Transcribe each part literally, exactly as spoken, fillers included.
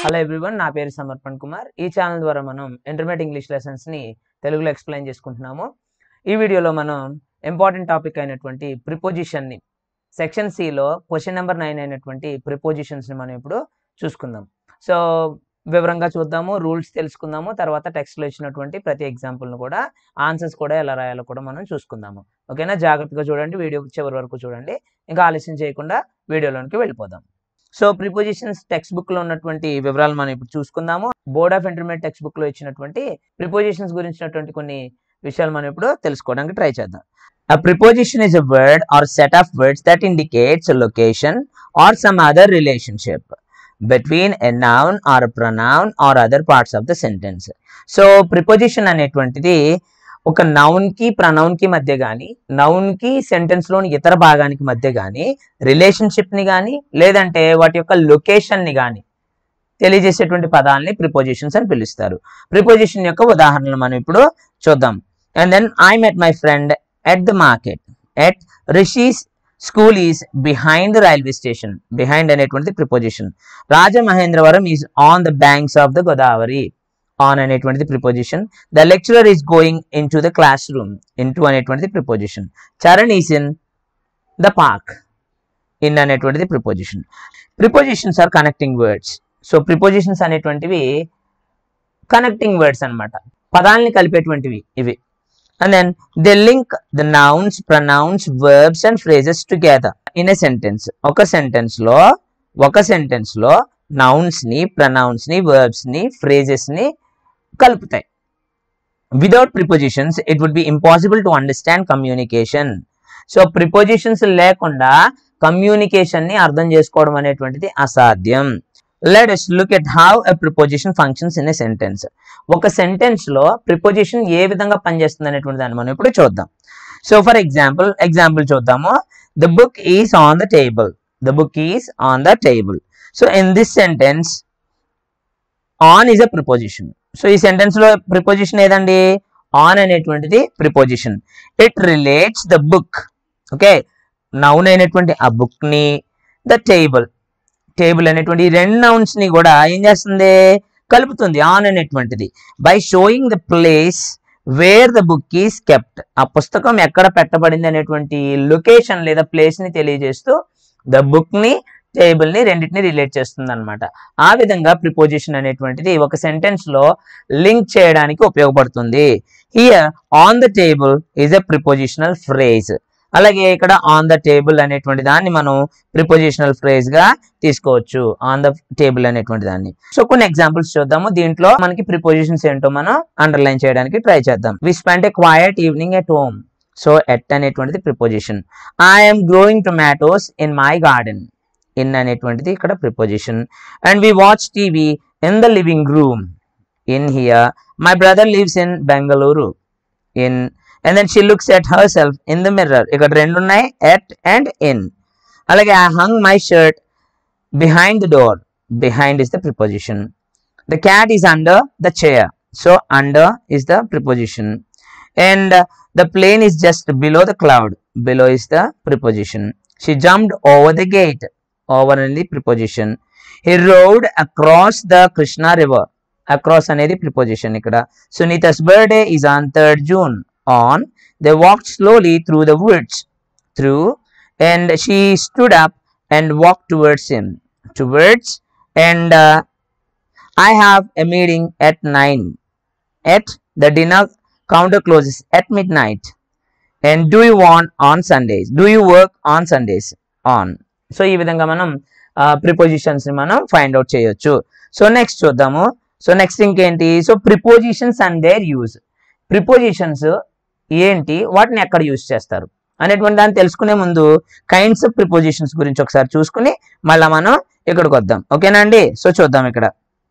Hello everyone, నా పేరు సమర్పణ్ కుమార్. ఈ ఛానల్ ద్వారా మనం ఇంటర్మీడియట్ ఇంగ్లీష్ లెసన్స్ ని తెలుగులో ఎక్స్ప్లెయిన్ చేసుకుంటున్నాము. ఈ వీడియోలో మనం ఇంపార్టెంట్ టాపిక్ అయినటువంటి ప్రిపోజిషన్ ని సెక్షన్ సి లో క్వశ్చన్ నెంబర్ నైన్ అయినటువంటి ప్రిపోజిషన్స్ ని మనం ఇప్పుడు చూసుకుందాం. సో వివరంగా చూద్దాము, రూల్స్ తెలుసుకుందాము, తర్వాత టెక్స్ట్ లో ఇచ్చినటువంటి ప్రతి ఎగ్జాంపుల్ ను కూడా ఆన్సర్స్ కూడా ఎలా రాయాలో కూడా మనం చూసుకుందాము. ఓకేనా? జాగ్రత్తగా చూడండి, వీడియో చివరి వరకు చూడండి. ఇంకా ఆలస్యం చేయకుండా వీడియోలోనికి వెళ్ళిపోదాం. సో ప్రిపోజిషన్స్ టెక్స్ట్ బుక్ లో ఉన్నటువంటి వివరాలు మనం ఇప్పుడు చూసుకుందాము. Board of intermediate text book లో ఇచ్చినటువంటి ప్రిపోజిషన్స్ గురించినటువంటి కొన్ని విషయాలు మనం ఇప్పుడు తెలుసుకోవడానికి ట్రై చేద్దాం. A preposition is a word or set of words that indicates a location or some other relationship between a noun or a pronoun or other parts of the sentence. So preposition అనేటువంటిది ఒక noun కి pronoun కి మధ్య గాని, noun కి sentence లోని ఇతర భాగానికి మధ్య గాని, రిలేషన్షిప్ ని గాని, లేదంటే వాటి యొక్క లొకేషన్ ని గాని తెలియజేసేటువంటి పదాలని ప్రిపోజిషన్స్ అని పిలుస్తారు. ప్రిపోజిషన్ యొక్క ఉదాహరణలు మనం ఇప్పుడు చూద్దాం. And then I met my friend at the market. At Rishi's school is behind the railway station. Behind అనేటువంటి preposition. Rajamahendravaram is on the banks of the Godavari. On అనేటువంటిది preposition. The lecturer is going into the classroom. Into అనేటువంటిది preposition. Charan is in the park. In అనేటువంటిది preposition. Prepositions are connecting words. So prepositions అనేటువంటివి connecting words అన్నమాట, పదాలని కలిపేటువంటివి ఇవి. And then they link the nouns, pronouns, verbs and phrases together in a sentence. ఒక sentence లో ఒక sentence లో nouns ని, ప్రనౌన్స్ ని, వర్బ్స్ ని, ఫ్రేజెస్ ని కలుపుతాయి. Without prepositions it would be impossible to understand communication. So prepositions లేకుండా కమ్యూనికేషన్ ని అర్థం చేసుకోవడం అనేటువంటిది అసాధ్యం. Let us look at how a preposition functions in a sentence. ఒక సెంటెన్స్ లో ప్రిపోజిషన్ ఏ విధంగా పనిచేస్తుంది అనేటువంటి దాన్ని మనం ఇప్పుడు చూద్దాం. సో ఫర్ ఎగ్జాంపుల్ ఎగ్జాంపుల్ చూద్దాము. The book is on the table. The book is on the table. So in this sentence on is a preposition. So ఈ సెంటెన్స్ లో ప్రిపోజిషన్ ఏదండి? ఆన్ అనేటువంటిది preposition. It relates the book. Okay, noun అయినటువంటి ఆ book ని, the table table అనేటువంటి రెండు nouns ని కూడా ఏం చేస్తుంది? కలుపుతుంది ఆన్ అనేటువంటిది. By showing the place where the book is kept. ఆ పుస్తకం ఎక్కడ పెట్టబడింది అనేటువంటి లొకేషన్ లేదా ప్లేస్ ని తెలియజేస్తూ ద బుక్ ని, టేబుల్ ని రెండింటిని రిలేట్ చేస్తుంది అనమాట. ఆ విధంగా ప్రిపోజిషన్ అనేటువంటిది ఒక సెంటెన్స్ లో లింక్ చేయడానికి ఉపయోగపడుతుంది. Here on the table is a prepositional phrase. అలాగే ఇక్కడ ఆన్ ద టేబుల్ అనేటువంటి దాన్ని మనం ప్రిపోజిషనల్ ఫ్రేజ్ గా తీసుకోవచ్చు, ఆన్ ద టేబుల్ అనేటువంటి దాన్ని. సో కొన్ని ఎగ్జాంపుల్స్ చూద్దాము. దీంట్లో మనకి ప్రిపోజిషన్స్ ఏంటో మనం అండర్లైన్ చేయడానికి ట్రై చేద్దాం. We spend a quiet evening at home. So at అనేటువంటిది preposition. I'm growing tomatoes in my garden. In అనేటువంటిది ఇక్కడ preposition. And we watch TV in the living room. In here. My brother lives in Bengaluru. In. And then she looks at herself in the mirror. ఇక్కడ రెండు ఉన్నాయి, at and in. అలాగే I hung my shirt behind the door. Behind is the preposition. The cat is under the chair. So under is the preposition. And uh, the plane is just below the cloud. Below is the preposition. She jumped over the gate. Over is the preposition. He rode across the Krishna river. Across అనేది preposition ఇక్కడ. Sunita's birthday is on third June. On. They walked slowly through the woods. Through. And she stood up and walked towards him. Towards. And uh, I have a meeting at nine. At. The dinner counter closes at midnight. And do you want on Sundays? Do you work on Sundays? On. So ఈ విధంగా మనం prepositions ని మనం find out చేయొచ్చు. So next చూద్దాము. So next ఇంకేంటి? So prepositions and their use. Prepositions ఏంటి, వాటిని ఎక్కడ యూజ్ చేస్తారు అనేటువంటి దాన్ని తెలుసుకునే ముందు కైండ్స్ ఆఫ్ ప్రిపోజిషన్స్ గురించి ఒకసారి చూసుకుని మళ్ళీ మనం ఇక్కడికి వద్దాం. ఓకేనా అండి? సో చూద్దాం ఇక్కడ.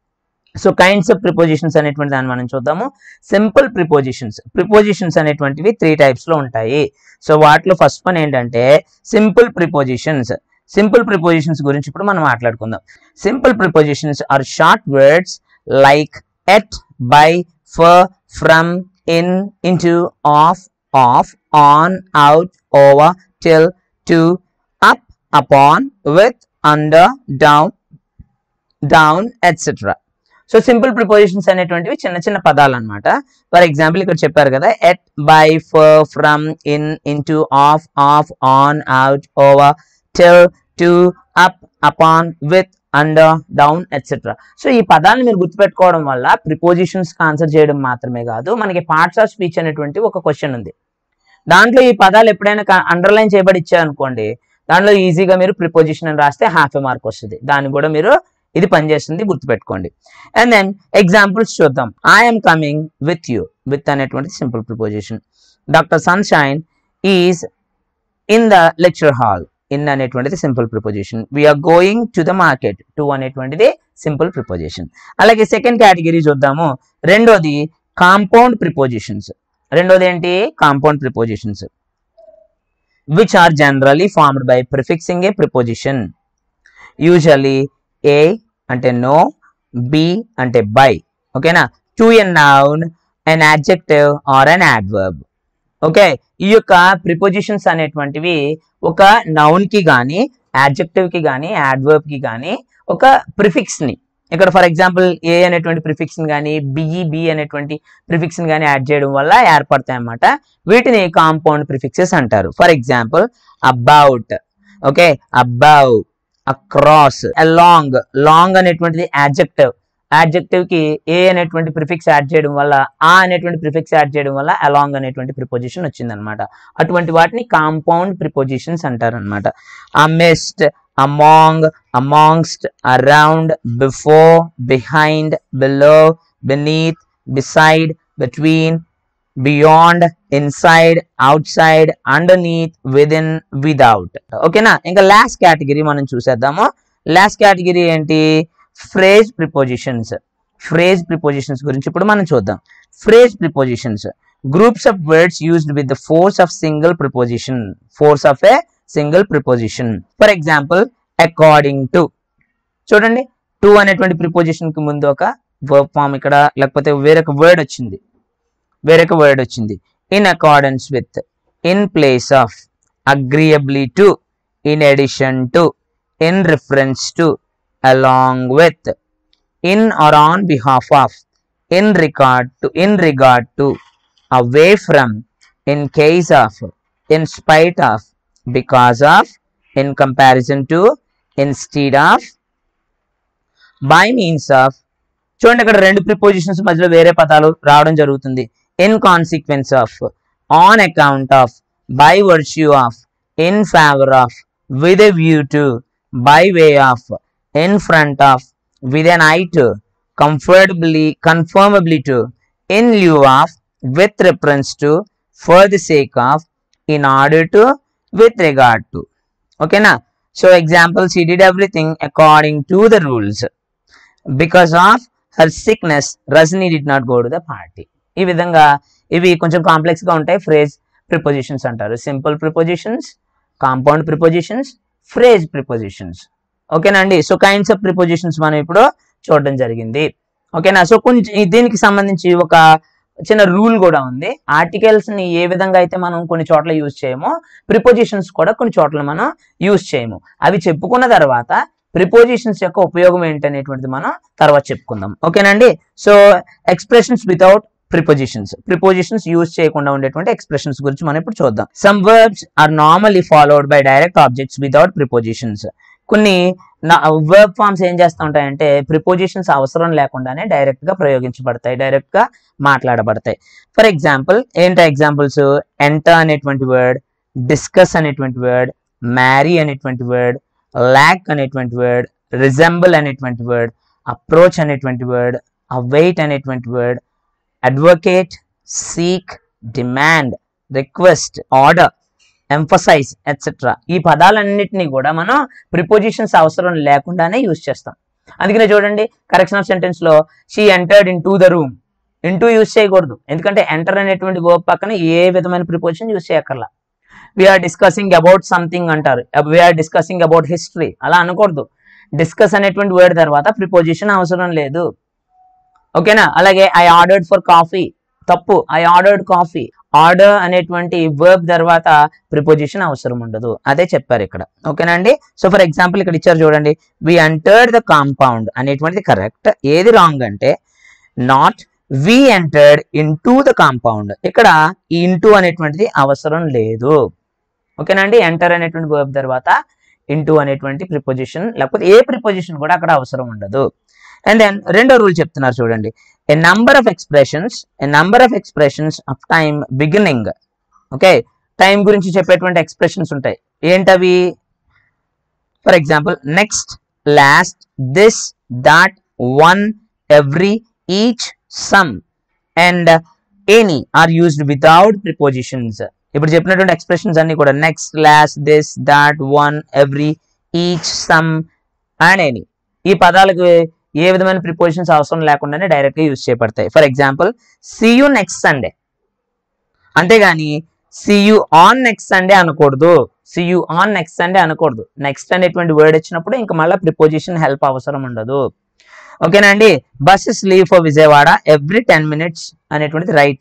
సో కైండ్స్ ఆఫ్ ప్రిపోజిషన్స్ అనేటువంటి దాన్ని మనం చూద్దాము. Simple prepositions. ప్రిపోజిషన్స్ అనేటువంటివి త్రీ టైప్స్ లో ఉంటాయి. సో వాటిలో ఫస్ట్ వన్ ఏంటంటే సింపుల్ ప్రిపోజిషన్స్. సింపుల్ ప్రిపోజిషన్స్ గురించి ఇప్పుడు మనం మాట్లాడుకుందాం. Simple prepositions are short words like at, by, for, from, in, into, off, off, on, out, over, till, to, up, upon, with, under, down, down etcetera. So simple prepositions అనేటువంటివి చిన్న చిన్న పదాలు అనమాట. For example ఇక్కడ చెప్పారు కదా, at, by, for, from, in, into, off, off, on, out, over, till, to, up, upon, with, under, down etcetera. So ఈ పదాలను మీరు గుర్తుపెట్టుకోవడం వల్ల ప్రిపోజిషన్స్ ఆన్సర్ చేయడం మాత్రమే కాదు, మనకి పార్ట్స్ ఆఫ్ స్పీచ్ అనేటువంటి ఒక క్వశ్చన్ ఉంది. దాంట్లో ఈ పదాలు ఎప్పుడైనా అండర్లైన్ చేయబడి ఇచ్చారనుకోండి, దాంట్లో ఈజీగా మీరు ప్రిపోజిషన్ అని రాస్తే హాఫ్ ఏ మార్క్ వస్తుంది. దాన్ని కూడా మీరు ఇది పనిచేస్తుంది, గుర్తుపెట్టుకోండి. అండ్ దెన్ ఎగ్జాంపుల్స్ చూద్దాం. I'm coming with you. With అనేటువంటి simple preposition. Doctor Sunshine is in the lecture hall. In అనేటువంటిది simple preposition. We're going to the market. To అనేటువంటిది సింపుల్ ప్రిపోజిషన్. అలాగే సెకండ్ కేటగిరీ చూద్దాము. రెండోది కాంపౌండ్ ప్రిపోజిషన్స్. రెండోది ఏంటి? Compound prepositions, which are generally formed by prefixing a preposition. Usually a అంటే no, b అంటే by. ఓకేనా? to a noun, an adjective or an adverb. Okay, ఈ యొక్క ప్రిపోజిషన్స్ అనేటువంటివి ఒక నౌన్ కి గానీ, యాడ్జెక్టివ్ కి గానీ, యాడ్వర్బ్ కి గానీ ఒక ప్రిఫిక్స్ ని, ఇక్కడ ఫర్ ఎగ్జాంపుల్ ఏ అనేటువంటి ప్రిఫిక్స్ ని కానీ, బిఈ బి అనేటువంటి ప్రిఫిక్స్ ని కానీ యాడ్ చేయడం వల్ల ఏర్పడతాయి అన్నమాట. వీటిని కాంపౌండ్ ప్రిఫిక్సెస్ అంటారు. For example about, okay, above, across, along. Long అనేటువంటిది యాడ్జెక్టివ్. యాడ్జెక్టివ్ కి ఏ అనేటువంటి ప్రిఫిక్స్ యాడ్ చేయడం వల్ల, ఆ అనేటువంటి ప్రిఫిక్స్ యాడ్ చేయడం వల్ల అలాంగ్ అనేటువంటి ప్రిపోజిషన్ వచ్చింది అనమాట. అటువంటి వాటిని కాంపౌండ్ ప్రిపోజిషన్స్ అంటారు అనమాట. అమిస్ట్, among, amongst, around, before, behind, below, beneath, beside, between, beyond, inside, outside, underneath, within, without. ఓకేనా? ఇంకా లాస్ట్ కేటగిరీ మనం చూసేద్దాము. లాస్ట్ కేటగిరీ ఏంటి? Phrase prepositions. ఫ్రేజ్ ప్రిపోజిషన్స్ గురించి ఇప్పుడు మనం చూద్దాం. Phrase prepositions, groups of words used with the force of single preposition. Force of a single preposition. For example according to. చూడండి, టు అనేటువంటి ప్రిపోజిషన్ కి ముందు ఒక వర్బ్ ఫామ్ ఇక్కడ, లేకపోతే వేరొక వర్డ్ వచ్చింది, వేరొక వర్డ్ వచ్చింది. In accordance with, in place of, agreeably to, in addition to, in reference to, along with, in or on behalf of, in regard to, in regard to, away from, in case of, in spite of, because of, in comparison to, instead of, by means of. చూడండి, ఇక్కడ రెండు prepositions మధ్యలో వేరే పదాలు రావడం జరుగుతుంది. In consequence of, on account of, by virtue of, in favour of, with a view to, by way of, in front of, with an eye to, comfortably, conformably to, in lieu of, with reference to, for the sake of, in order to, with regard to. Okay na? So examples, he did everything according to the rules. Because of her sickness, Rajni did not go to the party. ఈ విధంగా ఇవి కొంచెం complex గా ఉంటాయి. Phrase prepositions అంటారు. Simple prepositions, compound prepositions, phrase prepositions. ఓకేనా అండి? So kinds of prepositions మనం ఇప్పుడు చూడడం జరిగింది. ఓకేనా? సో కొంచెం దీనికి సంబంధించి ఒక చిన్న రూల్ కూడా ఉంది. ఆర్టికల్స్ ని ఏ విధంగా అయితే మనం కొన్ని చోట్ల యూజ్ చేయమో, ప్రిపోజిషన్స్ కూడా కొన్ని చోట్ల మనం యూజ్ చేయము. అవి చెప్పుకున్న తర్వాత ప్రిపోజిషన్స్ యొక్క ఉపయోగం ఏంటనేటువంటిది మనం తర్వాత చెప్పుకుందాం. ఓకేనండి? So expressions without prepositions, prepositions use చేయకుండా ఉండేటువంటి ఎక్స్ప్రెషన్స్ గురించి మనం ఇప్పుడు చూద్దాం. Some verbs are normally followed by direct objects without prepositions. కొన్ని వర్బ్ ఫార్మ్స్ ఏం చేస్తూ ఉంటాయంటే ప్రిపోజిషన్స్ అవసరం లేకుండానే డైరెక్ట్ గా ప్రయోగించబడతాయి, డైరెక్ట్ గా మాట్లాడబడతాయి. ఫర్ ఎగ్జాంపుల్ ఏంటో ఎగ్జాంపుల్స్? ఎంటర్ అనేటువంటి వర్డ్, డిస్కస్ అనేటువంటి వర్డ్, మ్యారీ అనేటువంటి వర్డ్, ల్యాక్ అనేటువంటి వర్డ్, రిజెంబుల్ అనేటువంటి వర్డ్, అప్రోచ్ అనేటువంటి వర్డ్, అవైట్ అనేటువంటి word, advocate, seek, demand, request, order, emphasise etcetera. ఈ పదాలన్నిటినీ కూడా మనం ప్రిపోజిషన్స్ అవసరం లేకుండానే యూజ్ చేస్తాం. అందుకనే చూడండి, కరెక్షన్ ఆఫ్ సెంటెన్స్ లో she entered into the room, into use చేయకూడదు. ఎందుకంటే ఎంటర్ అనేటువంటి వర్బ్ పక్కన ఏ విధమైన ప్రిపోజిషన్ యూజ్ చేయక్కర్లా. వీఆర్ డిస్కసింగ్ అబౌట్ సంథింగ్ అంటారు, వీఆర్ డిస్కసింగ్ అబౌట్ హిస్టరీ, అలా అనకూడదు. డిస్కస్ అనేటువంటి వర్డ్ తర్వాత ప్రిపోజిషన్ అవసరం లేదు. ఓకేనా? అలాగే ఐ ఆర్డర్డ్ ఫర్ కాఫీ, తప్పు. ఐ ఆర్డర్డ్ కాఫీ, ఆర్డర్ అనేటువంటి వర్బ్ తర్వాత ప్రిపోజిషన్ అవసరం ఉండదు, అదే చెప్పారు ఇక్కడ. ఓకేనా అండి. సో ఫర్ ఎగ్జాంపుల్ ఇక్కడ ఇచ్చారు చూడండి, వి ఎంటర్డ్ ద కాంపౌండ్ అనేటువంటిది కరెక్ట్. ఏది రాంగ్ అంటే not we entered into the compound. ఇక్కడ ఈ ఇంటూ అనేటువంటిది అవసరం లేదు. ఓకేనా అండి. ఎంటర్ అనేటువంటి వర్బ్ తర్వాత ఇంటూ అనేటువంటి ప్రిపోజిషన్ లేకపోతే ఏ ప్రిపోజిషన్ కూడా అక్కడ అవసరం ఉండదు. అండ్ దెన్ రెండో రూల్ చెప్తున్నారు చూడండి, a number of expressions a number of expressions of time beginning. Okay, time గురించి చెప్పేటువంటి ఎక్స్ప్రెషన్స్ ఉంటాయి. ఏంటవి? For example next, last, this, that, one, every, each, some and any are used without prepositions. ఇప్పుడు చెప్పినటువంటి expressions అన్ని కూడా next, last, this, that, one, every, each, some and any ఈ పదాలకు ఏ విధమైన ప్రిపోజిషన్స్ అవసరం లేకుండానే డైరెక్ట్ గా యూజ్ చేయబడతాయి. For example see you next Sunday, అంతేగాని see you on next Sunday అనకూడదు. See you on next Sunday అనకూడదు. నెక్స్ట్ అనేటువంటి వర్డ్ వచ్చినప్పుడు ఇంకా మళ్ళీ ప్రిపోజిషన్ హెల్ప్ అవసరం ఉండదు. ఓకేనా అండి. Buses leave for Vijayawada every ten minutes అనేటువంటిది right.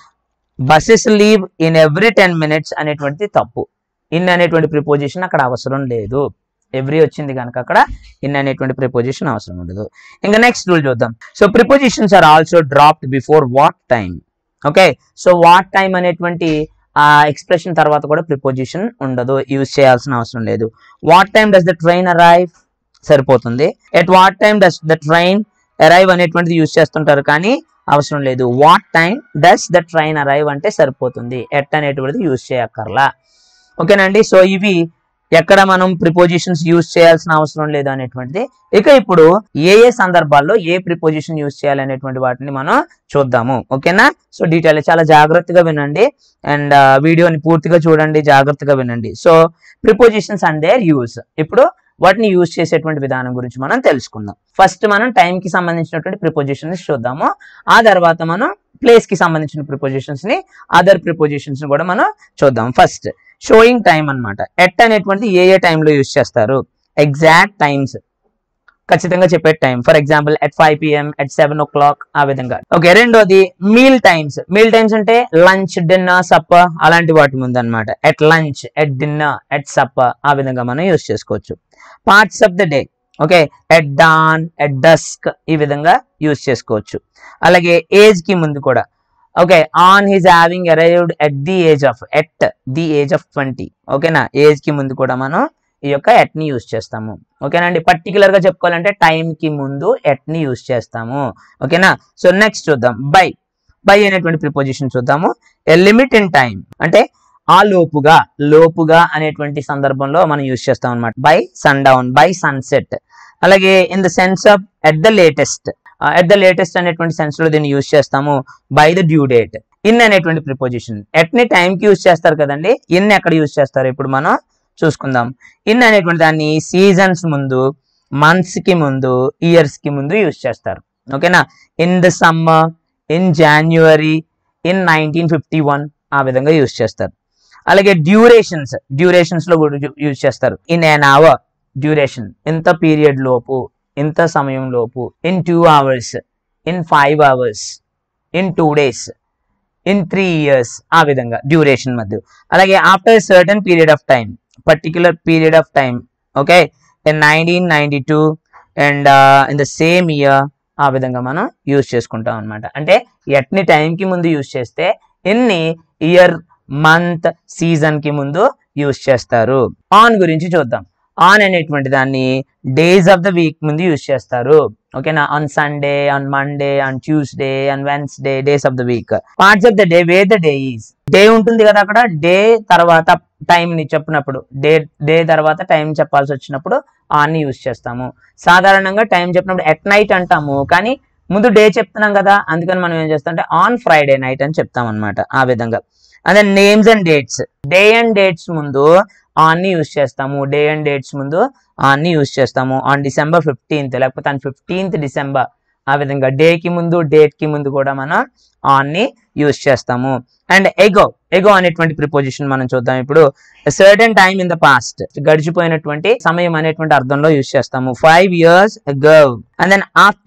Buses leave in every ten minutes అనేటువంటిది తప్పు. ఇన్ అనేటువంటి ప్రిపోజిషన్ అక్కడ అవసరం లేదు. ఎవ్రీ వచ్చింది కనుక అక్కడ ఇన్ అనేటువంటి ప్రిపోజిషన్ అవసరం ఉండదు. ఇంకా నెక్స్ట్ రూల్ చూద్దాం. So prepositions are also dropped before what time. Okay, so what time అనేటువంటి ఆ ఎక్స్ప్రెషన్ తర్వాత కూడా ప్రిపోజిషన్ ఉండదు, యూజ్ చేయాల్సిన అవసరం లేదు. What time does the train arrive సరిపోతుంది. At what time does the train arrive అనేటువంటిది యూజ్ చేస్తుంటారు కానీ అవసరం లేదు. What time does the train arrive అంటే సరిపోతుంది, ఎట్ అనేటువంటిది యూజ్ చేయక్కర్లా. ఓకేనండి. సో ఇవి ఎక్కడ మనం ప్రిపోజిషన్స్ యూజ్ చేయాల్సిన అవసరం లేదు అనేటువంటిది. ఇక ఇప్పుడు ఏ ఏ సందర్భాల్లో ఏ ప్రిపోజిషన్ యూజ్ చేయాలి అనేటువంటి వాటిని మనం చూద్దాము. ఓకేనా. సో డీటెయిల్ చాలా జాగ్రత్తగా వినండి అండ్ వీడియోని పూర్తిగా చూడండి, జాగ్రత్తగా వినండి. So prepositions and their use, ఇప్పుడు వాటిని యూజ్ చేసేటువంటి విధానం గురించి మనం తెలుసుకుందాం. ఫస్ట్ మనం టైం కి సంబంధించినటువంటి ప్రిపోజిషన్స్ చూద్దాము. ఆ తర్వాత మనం ప్లేస్ కి సంబంధించిన ప్రిపోజిషన్స్ ని, అదర్ ప్రిపోజిషన్స్ ని కూడా మనం చూద్దాం. ఫస్ట్ షోయింగ్ టైం అన్నమాట. ఎట్ అనేటువంటిది ఏ ఏ టైంలో యూజ్ చేస్తారు? ఎగ్జాక్ట్ టైమ్స్, ఖచ్చితంగా చెప్పే time. For example at five PM, at seven o'clock, ఆ విధంగా. ఓకే, రెండోది మీల్ టైమ్స్. మీల్ టైమ్స్ అంటే లంచ్, డిన్నర్, సప్పర్ అలాంటి వాటి ముందు అనమాట. At lunch, at dinner, at supper, ఆ విధంగా మనం యూజ్ చేసుకోవచ్చు. Parts of the day, okay, at dawn, at dusk, ఈ విధంగా యూజ్ చేసుకోవచ్చు. అలాగే ఏజ్ కి ముందు కూడా, okay, on his having arrived at the age of, at the age of twenty. ఓకేనా, ఏజ్ కి ముందు కూడా మనం ఈ యొక్క ఎట్ ని యూజ్ చేస్తాము. ఓకేనా అండి. పర్టికులర్ గా చెప్పుకోవాలంటే టైం కి ముందు ఎట్ ని యూజ్ చేస్తాము. ఓకేనా. సో నెక్స్ట్ చూద్దాం బై. బై అనేటువంటి ప్రిపోజిషన్ చూద్దాము. ఎ లిమిట్ ఇన్ టైం అంటే ఆ లోపుగా, లోపుగా అనేటువంటి సందర్భంలో మనం యూజ్ చేస్తాం అనమాట. By sundown, by sunset. అలాగే in the sense of at the latest, at the latest అనేటువంటి సెన్స్ లో దీన్ని యూజ్ చేస్తాము. By the due date. In అనేటువంటి ప్రిపోజిషన్, ఎట్ ని టైం కి యూజ్ చేస్తారు కదండి, ఇన్ ఎక్కడ యూజ్ చేస్తారు ఇప్పుడు మనం చూసుకుందాం. ఇన్ అనేటువంటి దాన్ని సీజన్స్ ముందు, మంత్స్ కి ముందు, ఇయర్స్ కి ముందు యూజ్ చేస్తారు. ఓకేనా. In the summer, in January, in nineteen fifty one, ఆ విధంగా యూజ్ చేస్తారు. అలాగే డ్యూరేషన్స్, డ్యూరేషన్స్ లో కూడా యూజ్ చేస్తారు. ఇన్ ఎన్ అవర్ డ్యూరేషన్, ఇంత పీరియడ్ లోపు, ఇంత సమయం లోపు. In two hours, in five hours, in two days, in three years, ఆ విధంగా డ్యూరేషన్ మధ్య. అలాగే after certain period of time, particular period of time, okay, in nineteen ninety two and in the same year, ఆ విధంగా మనం use చేసుకుంటాం అనమాట. అంటే ఎట్ని టైంకి ముందు యూజ్ చేస్తే ఎన్ని ఇయర్, మంత్, సీజన్ కి ముందు యూజ్ చేస్తారు. ఆన్ గురించి చూద్దాం. ఆన్ అనేటువంటి దాన్ని డేస్ ఆఫ్ ద వీక్ ముందు యూజ్ చేస్తారు. ఓకేనా. On Sunday, on Monday, on Tuesday, on Wednesday, days of the week. Parts of the day, where the day is. Day ఉంటుంది కదా అక్కడ, డే తర్వాత టైం ని చెప్పినప్పుడు, డే డే తర్వాత టైం చెప్పాల్సి వచ్చినప్పుడు ఆన్ ని యూజ్ చేస్తాము. సాధారణంగా టైం చెప్పినప్పుడు ఎట్ నైట్ అంటాము, కానీ ముందు డే చెప్తున్నాం కదా, అందుకని మనం ఏం చేస్తాం అంటే ఆన్ ఫ్రైడే నైట్ అని చెప్తాం అనమాట. ఆ విధంగా. అదే names and dates, day and dates ముందు ఆన్ ని యూజ్ చేస్తాము. డే అండ్ డేట్స్ ముందు ఆన్ ని యూజ్ చేస్తాము. ఆన్ డిసెంబర్ ఫిఫ్టీన్త్, లేకపోతే ఆన్ ఫిఫ్టీన్త్ డిసెంబర్, ఆ విధంగా డే కి ముందు, డేట్ కి ముందు కూడా మనం ఆన్ ని యూజ్ చేస్తాము. అండ్ ఎగో, ఎగో అనేటువంటి ప్రిపోజిషన్ మనం చూద్దాం ఇప్పుడు. Certain time in the past, గడిచిపోయినటువంటి సమయం అనేటువంటి అర్థంలో యూజ్ చేస్తాము. Five years ago. And then after,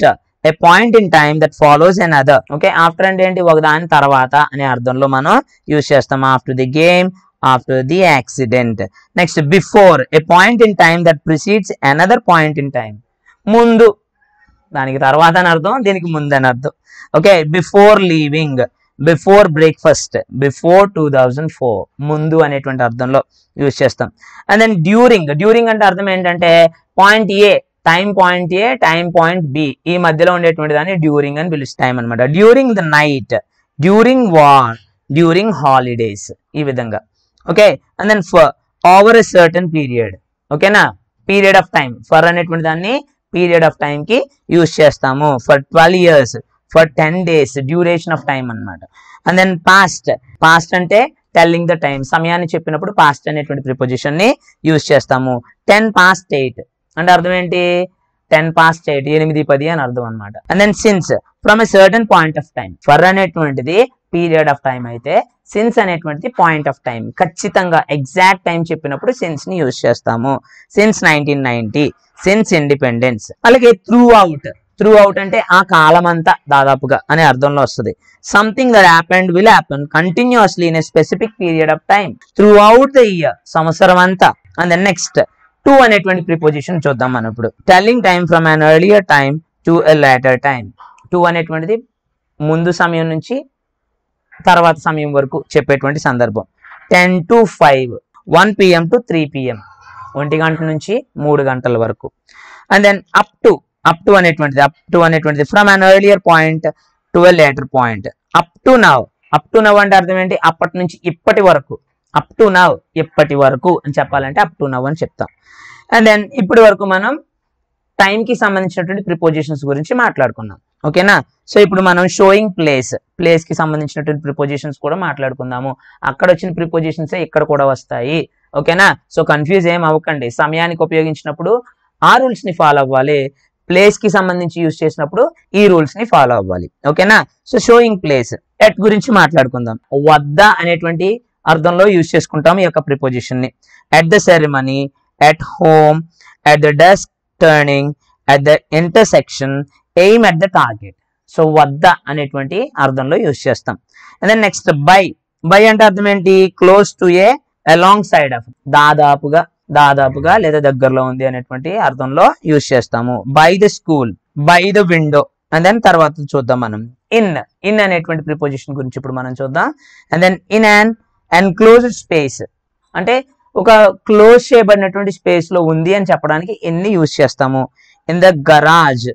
a point in time that follows another. Okay, after అంటే ఏంటి, ఒకదాని తర్వాత అనే అర్థంలో మనం యూజ్ చేస్తాం. After the game, after the accident. Next before, a point in time that precedes another point in time. ముందు, దానికి తర్వాత అని అర్థం, దీనికి ముందు అని అర్థం. Okay, before leaving, before breakfast, before two thousand four, ముందు అనేటువంటి అర్థంలో యూజ్ చేస్తాం. అండ్ దెన్ డ్యూరింగ్, డ్యూరింగ్ అంటే అర్థం ఏంటంటే point A, time point A, time point B, ఈ మధ్యలో ఉండేటువంటి దాన్ని డ్యూరింగ్ అని పిలుస్తాం అనమాట. During the night, during war, during holidays, ఈ విధంగా. Okay, and then for, over a certain period. ఓకేనా, పీరియడ్ ఆఫ్ టైం, ఫర్ అనేటువంటి దాన్ని పీరియడ్ ఆఫ్ టైం కి యూజ్ చేస్తాము. For twelve years, for ten days, duration of time అనమాట. And then past, past అంటే telling the time, సమయాన్ని చెప్పినప్పుడు past అనేటువంటి ప్రిపోజిషన్ ని యూజ్ చేస్తాము. టెన్ పాస్ట్ ఎయిట్ అంటే అర్థం ఏంటి, టెన్ పాస్ట్ ఎయిట్, ఎనిమిది పది అని అర్థం అనమాట. And then since, from a certain point of time. For అనేటువంటిది పీరియడ్ ఆఫ్ టైం అయితే సిన్స్ అనేటువంటిది పాయింట్ ఆఫ్ టైం, ఖచ్చితంగా ఎగ్జాక్ట్ టైం చెప్పినప్పుడు సిన్స్ ని యూజ్ చేస్తాము. Since nineteen ninety, since independence. అలాగే త్రూ అవుట్, త్రూ అవుట్ అంటే ఆ కాలం అంతా దాదాపుగా అనే అర్థంలో వస్తుంది. Something that happened will happen continuously in a specific period of time, throughout the year, సంవత్సరం అంతా. అండ్ దెన్ నెక్స్ట్ టు అనేటువంటి ప్రిపోజిషన్ చూద్దాం మనం ఇప్పుడు. Telling time from an earlier time to a later time. To అనేటువంటిది ముందు సమయం నుంచి తర్వాత సమయం వరకు చెప్పేటువంటి సందర్భం. Ten to five, one PM to three PM, ఒంటి గంట నుంచి మూడు గంటల వరకు. And then up to, up to అనేటువంటిది, అప్ టు అనేటువంటిది from an earlier point to a later point. Up to now, up to now అంటే అర్థం ఏంటి, అప్పటి నుంచి ఇప్పటి వరకు. అప్ టు నవ్, ఇప్పటి వరకు అని చెప్పాలంటే అప్ టు నవ్ అని చెప్తాం. అండ్ దెన్ ఇప్పటి వరకు మనం టైం కి సంబంధించినటువంటి ప్రిపోజిషన్స్ గురించి మాట్లాడుకున్నాం. ఓకేనా, సో ఇప్పుడు మనం షోయింగ్ ప్లేస్, ప్లేస్ కి సంబంధించినటువంటి ప్రిపోజిషన్స్ కూడా మాట్లాడుకుందాము. అక్కడ వచ్చిన ప్రిపోజిషన్స్ ఇక్కడ కూడా వస్తాయి. ఓకేనా, సో కన్ఫ్యూజ్ ఏం అవ్వకండి. సమయానికి ఉపయోగించినప్పుడు ఆ రూల్స్ ని ఫాలో అవ్వాలి, ప్లేస్ కి సంబంధించి యూజ్ చేసినప్పుడు ఈ రూల్స్ ని ఫాలో అవ్వాలి. ఓకేనా, సో షోయింగ్ ప్లేస్, ఎట్ గురించి మాట్లాడుకుందాం. వద్ద అనేటువంటి అర్థంలో యూజ్ చేసుకుంటాం ఈ యొక్క ప్రిపోజిషన్ ని. At the ceremony, at home, at the desk turning, at the intersection, aim at the target. So వద్ద అనేటువంటి అర్థంలో యూజ్ చేస్తాం. And then next by, by అంటే అర్థం ఏంటి, close to a, alongside of, దాదాపుగా, దాదాపుగా లేదా దగ్గరలో ఉంది అనేటువంటి అర్థంలో యూజ్ చేస్తాము. By the school, by the window. And then తర్వాత చూద్దాం మనం ఇన్, ఇన్ అనేటువంటి ప్రిపోజిషన్ గురించి ఇప్పుడు మనం చూద్దాం. And then in an enclosed space అంటే ఒక క్లోజ్ చేయబడినటువంటి స్పేస్ లో ఉంది అని చెప్పడానికి ఇన్ని యూజ్ చేస్తాము. In the garage,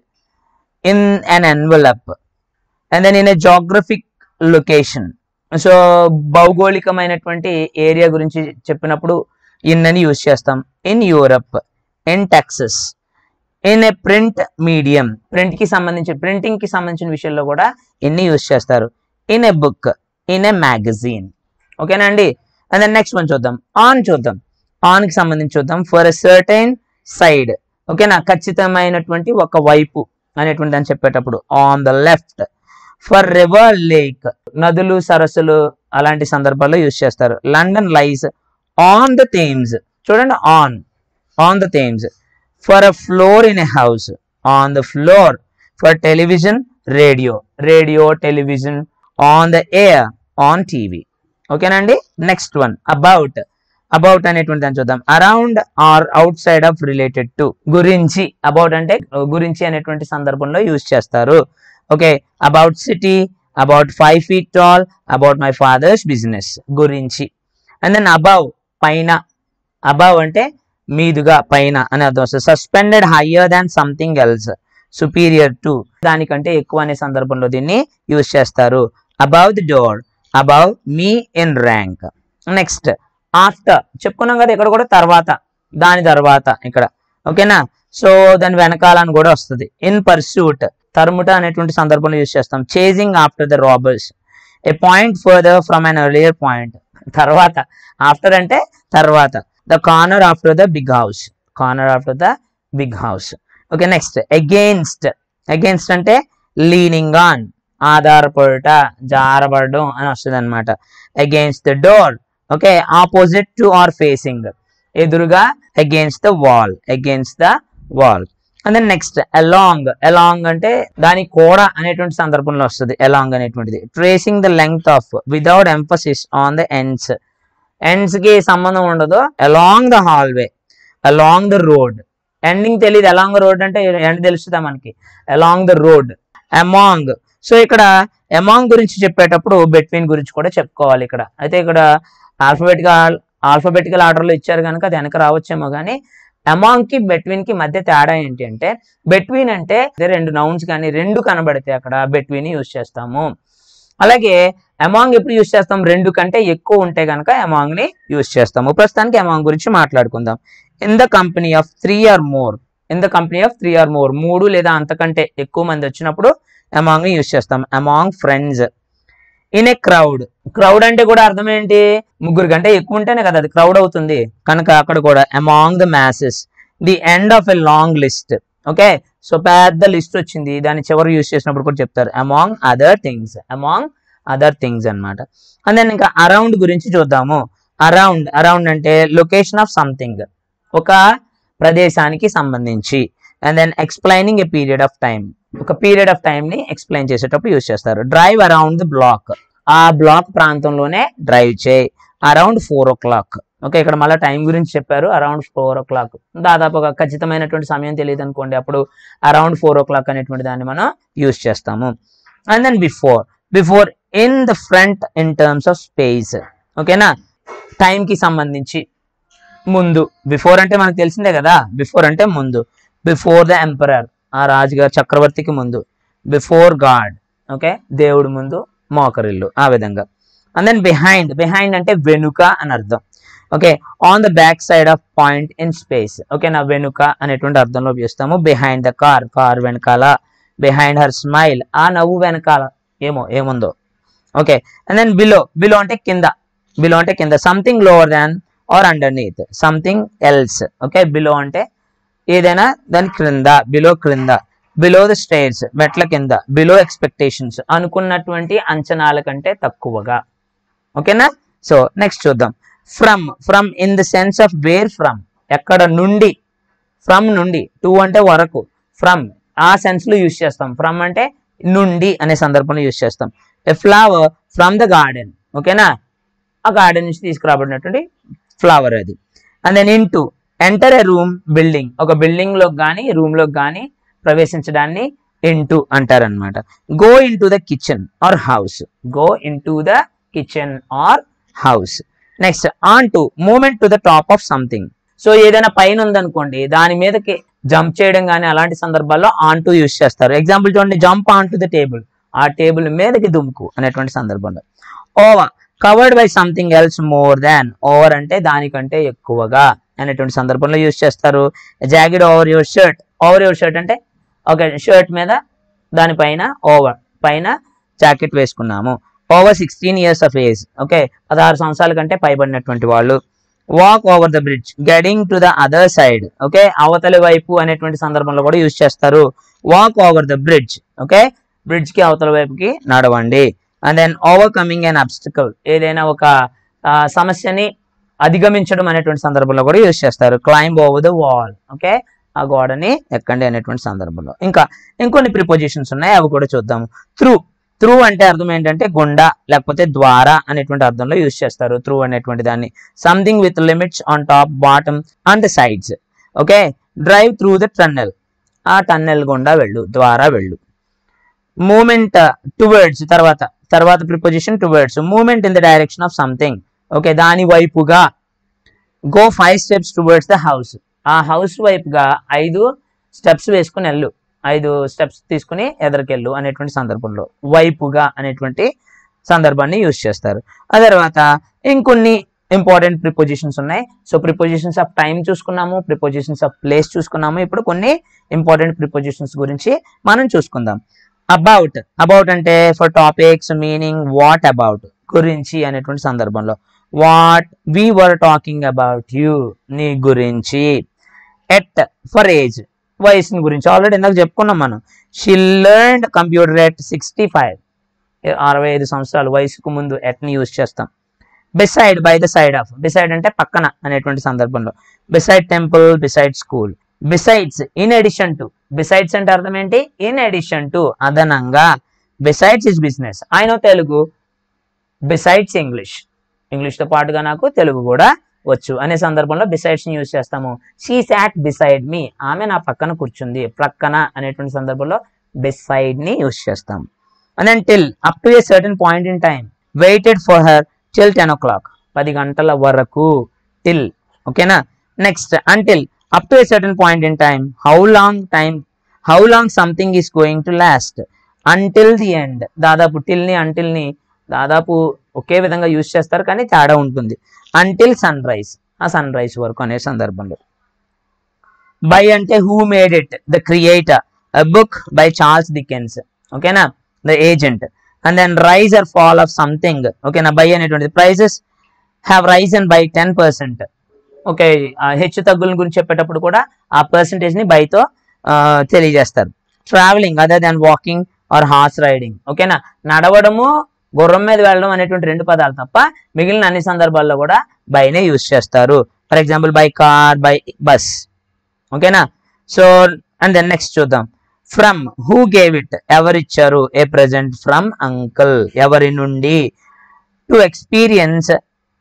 in an envelope. And then in a geographic location, so భౌగోళికమైనటువంటి ఏరియా గురించి చెప్పినప్పుడు ఇన్ అని యూజ్ చేస్తాం. In Europe, in Texas, in a print medium, print కి సంబంధించి ప్రింటింగ్ కి సంబంధించిన విషయంలో కూడా ఇన్ని యూజ్ చేస్తారు. In a book, in a magazine. ఓకేనా అండి. అండ్ దెన్ నెక్స్ట్ వన్ చూద్దాం, ఆన్ చూద్దాం. ఆన్ కి సంబంధించి చూద్దాం. ఫర్ ఎ సర్టైన్ సైడ్, ఓకేనా, ఖచ్చితమైనటువంటి ఒక వైపు అనేటువంటి దాన్ని చెప్పేటప్పుడు on the left. For river, lake, నదులు, సరస్సులు అలాంటి సందర్భాల్లో యూజ్ చేస్తారు. London lies on the Thames, చూడండి on, on the Thames. For a floor in a house, on the floor. For television, radio, radio, television. On the air, on TV. ఓకేనండి. Next one about, about అనేటువంటి దాన్ని చూద్దాం. Around or outside of, related to, గురించి. About అంటే గురించి అనేటువంటి సందర్భంలో use చేస్తారు. Okay, about city, about five feet tall, about my father's business, గురించి. అండ్ దెన్ అబౌవ్, పైన. అబౌవ్ అంటే మీదుగా, పైన అని అర్థం వస్తుంది. Suspended higher than something else, superior to, దానికంటే ఎక్కువ అనే సందర్భంలో దీన్ని యూజ్ చేస్తారు. Above the door, above me in rank. Next after, చెప్పుకున్నాం కదా ఇక్కడ కూడా తర్వాత, దాని తర్వాత ఇక్కడ. ఓకేనా, సో దాని వెనకాలని కూడా వస్తుంది. ఇన్ పర్సూట్, తరుముట అనేటువంటి సందర్భంలో యూజ్ చేస్తాం. Chasing after the robbers, a point further from an earlier point, తర్వాత. ఆఫ్టర్ అంటే తర్వాత. The corner after the big house, corner after the big house. Okay, next against, against అంటే లీనింగ్ ఆన్, ఆధారపడుట, జారబడడం అని వస్తుంది అనమాట. Against the door, okay, opposite to or facing, ఎదురుగా. Against the wall, against the wall. And then next along. Along అంటే దాని కూడా అనేటువంటి సందర్భంలో వస్తుంది అలాంగ్ అనేటువంటిది. Tracing the length of without emphasis on the ends. Ends కి సంబంధం ఉండదు. Along the hallway, along the road. Ending తెలియదు, అలాంగ్ రోడ్ అంటే ఎండ్ తెలుస్తుందా మనకి. Along the road. Among. So ఇక్కడ అమాంగ్ గురించి చెప్పేటప్పుడు బిట్వీన్ గురించి కూడా చెప్పుకోవాలి ఇక్కడ. అయితే ఇక్కడ ఆల్ఫాబెటికల్ ఆల్ఫాబెటికల్ ఆర్డర్లో ఇచ్చారు కనుక అది వెనక రావచ్చేమో కానీ అమాంగ్ కి బిట్వీన్ కి మధ్య తేడా ఏంటి అంటే, బిట్వీన్ అంటే రెండు నౌన్స్ కానీ రెండు కనబడితే అక్కడ బిట్వీన్ యూజ్ చేస్తాము. అలాగే అమాంగ్ ఎప్పుడు యూజ్ చేస్తాం, రెండు కంటే ఎక్కువ ఉంటే కనుక అమాంగ్ ని యూజ్ చేస్తాము. ప్రస్తుతానికి అమాంగ్ గురించి మాట్లాడుకుందాం. In the company of three or more. In the company of three or more, మూడు లేదా అంతకంటే ఎక్కువ మంది వచ్చినప్పుడు అమాంగ్ ని యూజ్ చేస్తాం. Among friends. In a crowd. Crowd అంటే కూడా అర్థం ఏంటి, ముగ్గురు కంటే ఎక్కువ ఉంటేనే కదా అది క్రౌడ్ అవుతుంది. కనుక అక్కడ కూడా among the masses. The end of a long list. Okay, so పెద్ద లిస్ట్ వచ్చింది, దాన్ని చివరి యూజ్ చేసినప్పుడు కూడా చెప్తారు among other things. Among other things అనమాట. అండ్ దెన్ ఇంకా అరౌండ్ గురించి చూద్దాము. అరౌండ్. అరౌండ్ అంటే లొకేషన్ ఆఫ్ సంథింగ్, ఒక ప్రదేశానికి సంబంధించి. And then explaining a period of time, ఒక పీరియడ్ ఆఫ్ టైం ని ఎక్స్ప్లెయిన్ చేసేటప్పుడు యూజ్ చేస్తారు. Drive around the block. ఆ బ్లాక్ ప్రాంతంలోనే డ్రైవ్ చేయి. Around four o'clock. Okay, ఇక్కడ మళ్ళీ టైం గురించి చెప్పారు. అరౌండ్ ఫోర్ ఓ క్లాక్ దాదాపు ఒక ఖచ్చితమైనటువంటి సమయం తెలియదు అనుకోండి, అప్పుడు అరౌండ్ ఫోర్ ఓ క్లాక్ అనేటువంటి దాన్ని మనం యూజ్ చేస్తాము. And then before. Before in the front in terms of space. ఓకేనా, టైం కి సంబంధించి ముందు. బిఫోర్ అంటే మనకు తెలిసిందే కదా, బిఫోర్ అంటే ముందు. బిఫోర్ ద ఎంపరర్, ఆ రాజుగారు చక్రవర్తికి ముందు. బిఫోర్ గాడ్, ఓకే, దేవుడు ముందు మోకరిల్లు, ఆ విధంగా. And then behind. బిహైండ్ అంటే వెనుక అని అర్థం. Okay, on the back side of point in space. Okay, నా వెనుక అనేటువంటి అర్థంలో ఉపయోగిస్తాము. బిహైండ్ ద కార్, కార్ వెనకాల. బిహైండ్ హర్ స్మైల్, ఆ నవ్వు వెనకాల ఏమో ఏముందో. Okay, and then below. Below అంటే కింద. బిలో అంటే కింద. Something lower than or underneath. Something else. Okay, below అంటే ఏదైనా దాని క్రింద, బిలో క్రింద. బిలో ద స్టేర్స్, మెట్ల కింద. బిలో ఎక్స్పెక్టేషన్స్, అనుకున్నటువంటి అంచనాల కంటే తక్కువగా. ఓకేనా, సో నెక్స్ట్ చూద్దాం. From. From in the sense of where from, ఎక్కడ నుండి. ఫ్రమ్ నుండి. టు అంటే వరకు. ఫ్రమ్ ఆ సెన్స్ లో యూజ్ చేస్తాం. ఫ్రమ్ అంటే నుండి అనే సందర్భంలో యూజ్ చేస్తాం. A flower from the garden. ఓకేనా, ఆ గార్డెన్ నుంచి తీసుకురాబడినటువంటి ఫ్లవర్ అది. And then into. Enter a room, building. ఒక బిల్డింగ్ లోకి కానీ రూమ్ లోకి కానీ ప్రవేశించడాన్ని ఇంటూ అంటారనమాట. Go into the kitchen or house. Go into the kitchen or house. Next onto. Movement to the top of something. So ఏదైనా పైన ఉందనుకోండి, దాని మీదకి జంప్ చేయడం కానీ అలాంటి సందర్భాల్లో ఆన్ టు యూజ్ చేస్తారు. ఎగ్జాంపుల్ చూడండి, jump onto the table, ఆ టేబుల్ మీదకి దుమ్కు అనేటువంటి సందర్భంలో. Over. Covered by something else more than. Over అంటే దానికంటే ఎక్కువగా అనేటువంటి సందర్భంలో యూజ్ చేస్తారు. Jacket over your shirt. Over your shirt అంటే ఓకే, షర్ట్ మీద దానిపైన ఓవర్, పైన జాకెట్ వేసుకున్నాము. Over sixteen years of age. Okay, పదహారు సంవత్సరాల కంటే పైబడినటువంటి వాళ్ళు. Walk over the bridge, getting to the other side. Okay, అవతలి వైపు అనేటువంటి సందర్భంలో కూడా యూజ్ చేస్తారు. Walk over the bridge. Okay, bridge కి అవతల వైపుకి నడవండి. And then overcoming an obstacle, ఏదైనా ఒక సమస్యని అధిగమించడం అనేటువంటి సందర్భంలో కూడా యూజ్ చేస్తారు. Climb over the wall. Okay, ఆ గోడని ఎక్కండి అనేటువంటి సందర్భంలో. ఇంకా ఇంకొన్ని ప్రిపోజిషన్స్ ఉన్నాయి, అవి కూడా చూద్దాము. త్రూ. త్రూ అంటే అర్థం ఏంటంటే గుండా లేకపోతే ద్వారా అనేటువంటి అర్థంలో యూజ్ చేస్తారు త్రూ అనేటువంటి దాన్ని. Something with limits on top, bottom and sides. Okay, drive through the tunnel, ఆ టన్నెల్ గుండా వెళ్ళు, ద్వారా వెళ్ళు. మూమెంట్ టువర్డ్స్, తర్వాత తర్వాత preposition towards. Movement in the direction of something. Okay, దాని వైపుగా. Go five steps towards the house, ఆ హౌస్ వైపుగా ఐదు స్టెప్స్ వేసుకుని వెళ్ళు, ఐదు స్టెప్స్ తీసుకుని ఎదరికెళ్ళు అనేటువంటి సందర్భంలో వైపుగా అనేటువంటి సందర్భాన్ని యూజ్ చేస్తారు. ఆ తర్వాత ఇంకొన్ని ఇంపార్టెంట్ ప్రిపోజిషన్స్ ఉన్నాయి. సో ప్రిపోజిషన్స్ ఆఫ్ టైం చూసుకున్నాము, ప్రిపోజిషన్స్ ఆఫ్ ప్లేస్ చూసుకున్నాము. ఇప్పుడు కొన్ని ఇంపార్టెంట్ ప్రిపోజిషన్స్ గురించి మనం చూసుకుందాం. అబౌట్. అబౌట్ అంటే for topics, meaning, what about, గురించి అనేటువంటి సందర్భంలో. What we were talking about you, నీ గురించి. ఎట్ ఫర్ ఏజ్, వయసుని గురించి ఆల్రెడీ ఇందాక చెప్పుకున్నాం మనం. She learned computer at sixty five, అరవై ఐదు సంవత్సరాలు వయసుకు ముందు ఎట్ని యూజ్ చేస్తాం. Beside, by the side of. Beside అంటే పక్కన అనేటువంటి సందర్భంలో. Beside temple, beside school. Besides, in addition to. Besides అంటే అర్థం ఏంటి? ఇన్ ఎడిషన్ టు, అదనంగా. Besides his business. I know Telugu besides English. ఇంగ్లీష్తో పాటుగా నాకు తెలుగు కూడా వచ్చు అనే సందర్భంలో బిసైడ్స్ ని యూజ్ చేస్తాము. షీ సాట్ బిసైడ్ మీ, ఆమె నా పక్కన కూర్చుంది. ప్రక్కన అనేటువంటి సందర్భంలో బిసైడ్ ని యూజ్ చేస్తాం. And then till, up to a certain point in time, waited for her till ten o'clock, పది గంటల వరకు. టిల్, ఓకేనా. Next until, up to a certain point in time, how long time, how long something is going to last. Until the end, దాదాపు till ని until ని దాదాపు ఒకే విధంగా యూజ్ చేస్తారు కానీ తేడా ఉంటుంది. అంటిల్ సన్ రైజ్, ఆ సన్ రైజ్ వరకు అనే సందర్భంలో. బై అంటే who made it, the creator, a book by Charles Dickens, ఓకేనా, the agent. And then rise or fall of something, ఓకేనా. బై అనేటువంటిది prices have risen by ten percent, okay. హెచ్చు తగ్గుల గురించి చెప్పేటప్పుడు కూడా ఆ పర్సెంటేజ్ ని బైతో తెలియజేస్తారు. Travelling other than walking or horse riding, ఓకేనా. నడవడము, గుర్రం మీద వెళ్ళడం అనేటువంటి రెండు పదాలు తప్ప మిగిలిన అన్ని సందర్భాల్లో కూడా బైనే యూజ్ చేస్తారు. For example by car, by bus, ఓకేనా. సో అండ్ దెన్ నెక్స్ట్ చూద్దాం. ఫ్రమ్, హూ గేవ్ ఇట్, ఎవరిచ్చారు. ఏ ప్రెజెంట్ ఫ్రమ్ అంకుల్, ఎవరి నుండి. To experience